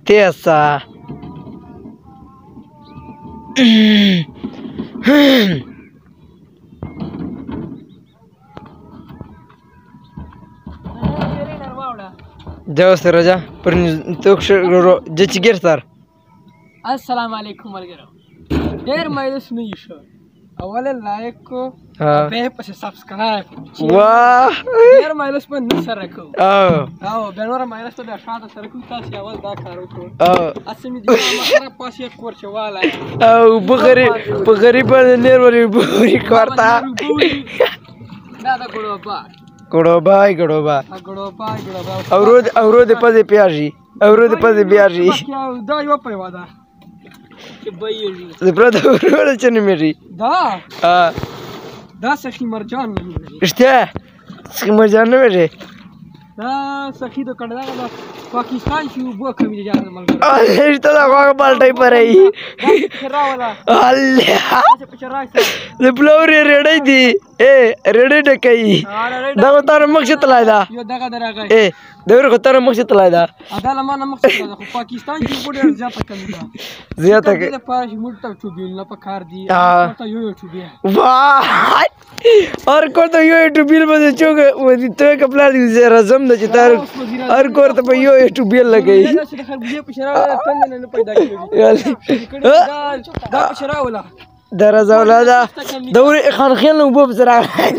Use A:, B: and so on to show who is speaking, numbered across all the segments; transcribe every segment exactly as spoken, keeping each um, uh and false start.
A: تیسا جاو سره جا پر توک شو جچ ګر سر
B: السلام علیکم ملګرو ډېر مایوس نه یې شو اول لایک کو به پس سبسکرایب
A: واه
B: ډېر مایوس په نه سره کو
A: او
B: او به نور مایوس ته شاته سره کو تاسو اول دا کار وکړو
A: او
B: اسمه دې ما پاسه کور چواله
A: او بغری بغری په نیر ورې بغری کوړتا
B: دا دا ګړو با
A: ګړو بای ګړو با
B: ګړو با ګړو با
A: اورود اورود پځې پیاجي اورود پځې پیاجي
B: دا یو په واده چې بایږي
A: زه پر دا اورود چې نه مېږي
B: دا
A: ها
B: دا سخی مرجان نه مېږي
A: اشته سخی مرجان نه مېږي
B: دا سخی د کډه دا پاکستان چې وبو کمی دي جان ملګری
A: ا اشته دا غوږ بالټای پرې
B: راولا
A: الله
B: چې په چرای
A: زه بلوري رېډای دي اے رېډای ډکې دا تر مخ تلای دا
B: یو دغه درغه
A: اے دغه خو تر مخ تلای دا
B: ادا لمانه مخ تلای خو پاکستان کې وګړي زیاته کمی ده
A: زیاته کې
B: د پاره موږ ته چوبیل نه پکار دي ته یو یو چوبې
A: واه اور کو ته یو یو چوبیل باندې چوک و دي ته کپلا دي زه رزم د چتار هر کور ته یو یو چوبیل لګي
B: چې خربوزه په شراوله تند نه پیدا کیږي دا په شراوله
A: درز اولادا دور خان خیل نو بوب زرا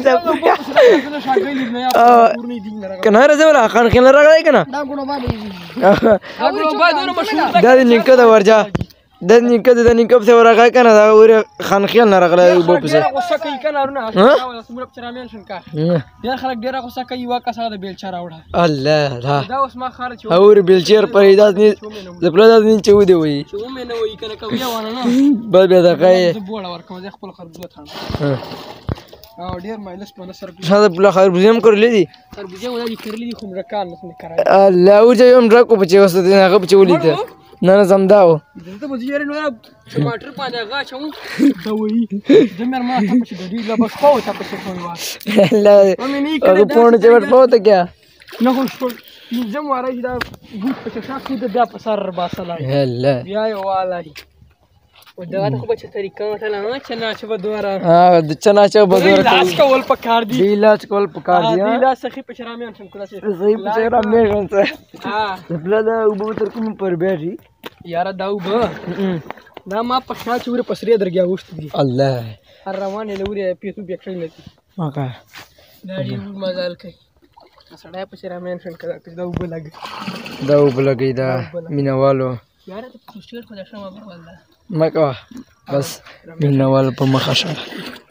A: کنه رز ولا خان خیل راغلی کنه
B: دا ګړو باندې دا ګړو باندې نو مشهور
A: دا نیکه دا ورجا د نیکه د نیکه په ورغه کنه دا ور خان خیل نه راغلی بوب زه
B: غوسه کوي کنه ورنه سمره چرامین شن کا ډیر خلک ډیر غوسه کوي واکه دا بیل چر راوړه
A: الله دا
B: دا اوس ما خارج
A: اور بیل چر پیدا نه زپلا د نین چودي وي
B: چې و مې نه وای کنه کوي ونه نه
A: بل به دا کای
B: زه بوله ورکوم زه خپل خربوزه ثان او ډیر مایلس په نصر
A: شاده بل خربوزه هم کړلې دي
B: خربوزه ولې کړلې دي خو مرکان نه کړای
A: الله او چې هم ډکو په چې وسته نه هغه په چې ولیته نه نه زمداو
B: دلته مزه یې نو ټماټر باندې غاښو دا وایي زمر ما ته په دې لا بس خو ته په څه کوي واه
A: لا هغه پونه چې ورته پوته کیا
B: نه خو شو زم واره دا ګوت په شاک دې بیا په سر باسلا
A: الله
B: بیا یو والای و دا ته په څه طریقه مثلا نه چې نه چې بدوره
A: ها د چنا چې بدوره
B: لاس کول پکار دي
A: دی لاس کول پکار دي
B: دی لاس سخی په شرامین شم کله چې
A: صحیح په شرامین شم
B: ها
A: بل دا وبو تر کوم پر بیٹی
B: یاره دا وبو دا ما په خیال چې ور پسرې درګیا وشت دي
A: الله
B: هر روانه لوري پیسو بیکټل نه
A: ماکا
B: دا دې مزال کوي سړی په شرامین شم کله دا وبو لګي
A: دا وبو لګي دا مینوالو
B: یاره ته خوشیر خو دا شمه والله
A: مکه بس مینوال په مخه شه